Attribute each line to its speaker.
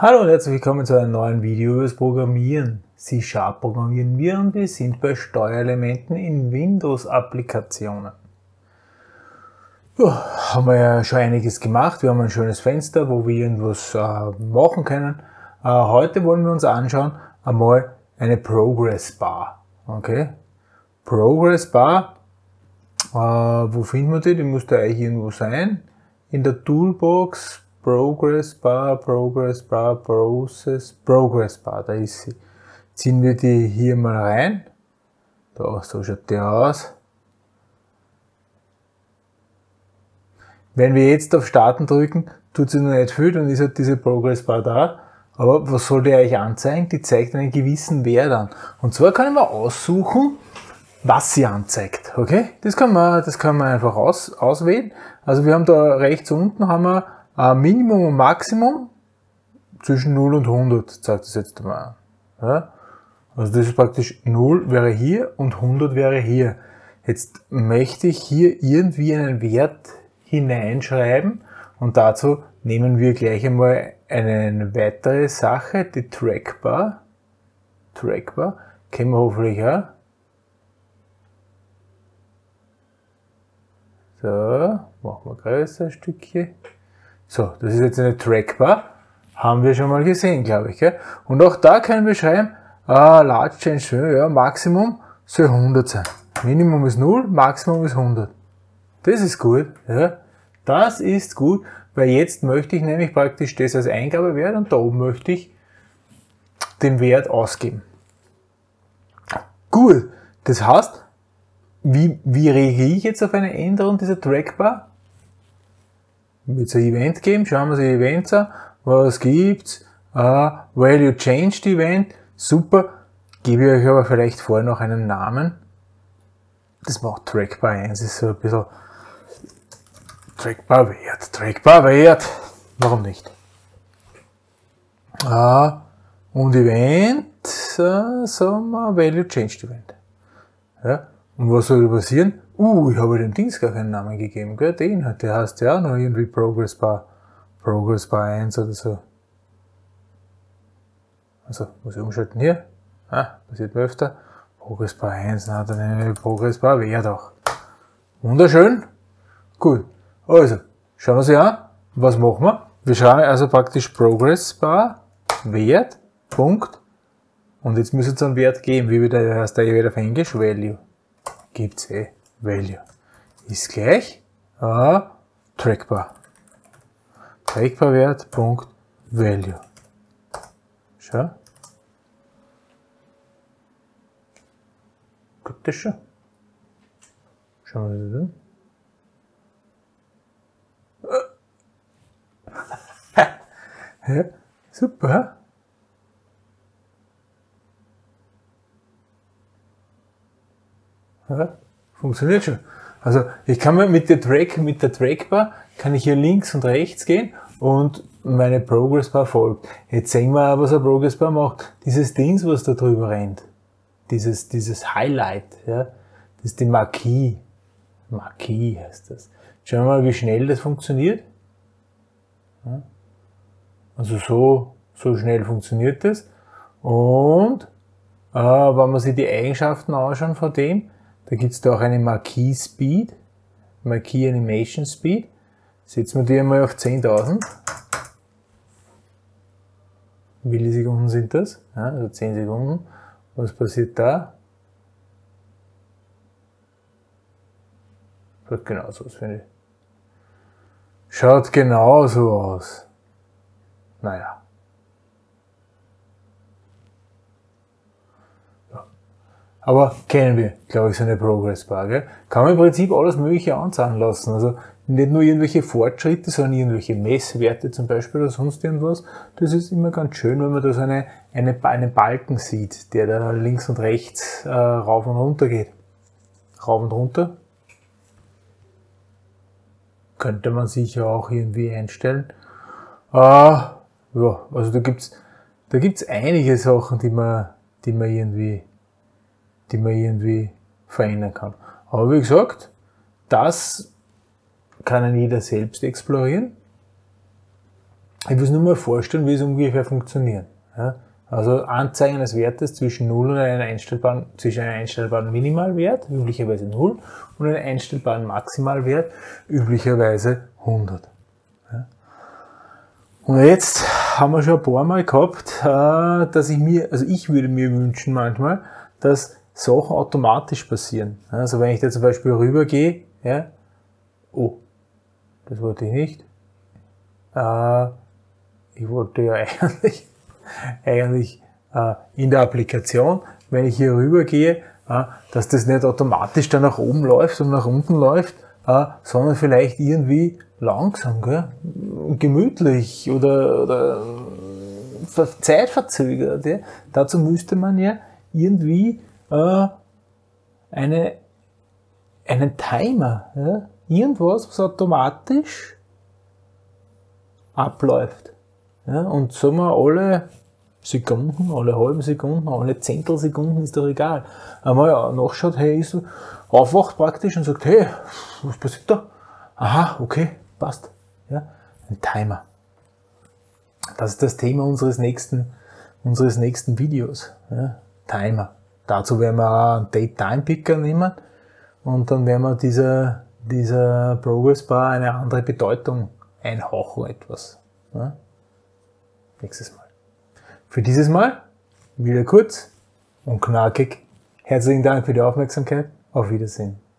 Speaker 1: Hallo und herzlich willkommen zu einem neuen Video über das Programmieren. C# programmieren wir und wir sind bei Steuerelementen in Windows-Applikationen. Ja, haben wir ja schon einiges gemacht. Wir haben ein schönes Fenster, wo wir irgendwas machen können. Heute wollen wir uns anschauen einmal eine Progress Bar. Okay? Progress Bar, wo finden wir die? Die muss da eigentlich irgendwo sein. In der Toolbox. Progress Bar, Progress Bar, Process, Progress Bar, da ist sie. Ziehen wir die hier mal rein. Da, so schaut die aus. Wenn wir jetzt auf Starten drücken, tut sie noch nicht viel, dann ist halt diese Progress Bar da. Aber was soll die eigentlich anzeigen? Die zeigt einen gewissen Wert an. Und zwar kann ich mir aussuchen, was sie anzeigt. Okay? Das kann man einfach auswählen. Also wir haben da rechts unten haben wir Minimum und Maximum zwischen 0 und 100, zeigt das jetzt mal an. Ja? Also das ist praktisch 0 wäre hier und 100 wäre hier. Jetzt möchte ich hier irgendwie einen Wert hineinschreiben und dazu nehmen wir gleich einmal eine weitere Sache, die Trackbar. Trackbar kennen wir hoffentlich auch. So, machen wir größer ein Stückchen. So, das ist jetzt eine Trackbar. Haben wir schon mal gesehen, glaube ich. Gell? Und auch da können wir schreiben, Large Change, ja, Maximum soll 100 sein. Minimum ist 0, Maximum ist 100. Das ist gut. Ja? Das ist gut, weil jetzt möchte ich nämlich praktisch das als Eingabewert und da oben möchte ich den Wert ausgeben. Gut, das heißt, wie reagiere ich jetzt auf eine Änderung dieser Trackbar? Wird es ein Event geben? Schauen wir uns die Events an. Was gibt's? Value Changed Event. Super. Gebe ich euch aber vielleicht vorher noch einen Namen. Das macht Trackbar 1. Ist so ein bisschen Trackbar Wert. Trackbar Wert. Warum nicht? Und Event, sagen wir Value Changed Event. Ja. Und was soll passieren? Ich habe dem Dings gar keinen Namen gegeben, gell? Den hat, der heißt ja auch noch irgendwie Progress Bar 1 oder so. Also, muss ich umschalten hier. Passiert mir öfter. Progress Bar 1, na, dann nehme ich Progress Bar Wert auch. Wunderschön. Gut. Also, schauen wir uns an. Was machen wir? Wir schreiben also praktisch Progress Bar Wert, Punkt. Und jetzt müsste es einen Wert geben, wie wieder heißt der wieder auf Englisch, Value. Gibt's Value. Ist gleich Trackbar. Trackbar Wert, Punkt, Value. Schau. Gut, das schon. Schauen wir das an. Ja, super. Ja, funktioniert schon. Also ich kann mir mit der Trackbar kann ich hier links und rechts gehen und meine Progressbar folgt. Jetzt sehen wir, was eine Progressbar macht. Dieses Ding, was da drüber rennt, dieses Highlight, ja, das ist die Marquis. Marquis heißt das. Schauen wir mal, wie schnell das funktioniert. Ja, also so schnell funktioniert das. Und wenn man sich die Eigenschaften anschauen von dem, da gibt es da auch eine Marquis Speed, Marquis Animation Speed. Setzen wir die einmal auf 10.000. Millisekunden sind das, ja, also 10 Sekunden. Was passiert da? Schaut genau so aus, finde ich. Schaut genau so aus. Naja. Aber kennen wir, glaube ich, so eine Progress Bar. Gell? Kann man im Prinzip alles Mögliche anzeigen lassen. Also nicht nur irgendwelche Fortschritte, sondern irgendwelche Messwerte zum Beispiel oder sonst irgendwas. Das ist immer ganz schön, wenn man da so einen Balken sieht, der da links und rechts rauf und runter geht. Rauf und runter. Könnte man sicher auch irgendwie einstellen. Ja, also da gibt's einige Sachen, die man irgendwie verändern kann. Aber wie gesagt, das kann jeder selbst explorieren. Ich muss nur mal vorstellen, wie es ungefähr funktioniert. Ja? Also Anzeigen eines Wertes zwischen 0 und einem einstellbaren Minimalwert, üblicherweise 0, und einem einstellbaren Maximalwert, üblicherweise 100. Ja? Und jetzt haben wir schon ein paar Mal gehabt, dass ich würde mir wünschen manchmal, dass Sachen automatisch passieren. Also wenn ich da zum Beispiel rübergehe, ja, oh, das wollte ich nicht. Ich wollte ja eigentlich in der Applikation, wenn ich hier rüber gehe, dass das nicht automatisch dann nach oben läuft und nach unten läuft, sondern vielleicht irgendwie langsam, gell? Gemütlich oder zeitverzögert. Ja? Dazu müsste man ja irgendwie einen Timer, ja? Irgendwas, was automatisch abläuft. Ja? Und sagen wir alle Sekunden, alle halben Sekunden, alle Zehntelsekunden, ist doch egal. Einmal nachschaut, hey, ist so, aufwacht praktisch und sagt, hey, was passiert da? Aha, okay, passt. Ja? Ein Timer. Das ist das Thema unseres nächsten Videos. Ja? Timer. Dazu werden wir auch einen Date-Time-Picker nehmen und dann werden wir dieser Progress Bar eine andere Bedeutung einhauchen etwas. Ja? Nächstes Mal. Für dieses Mal wieder kurz und knackig. Herzlichen Dank für die Aufmerksamkeit. Auf Wiedersehen.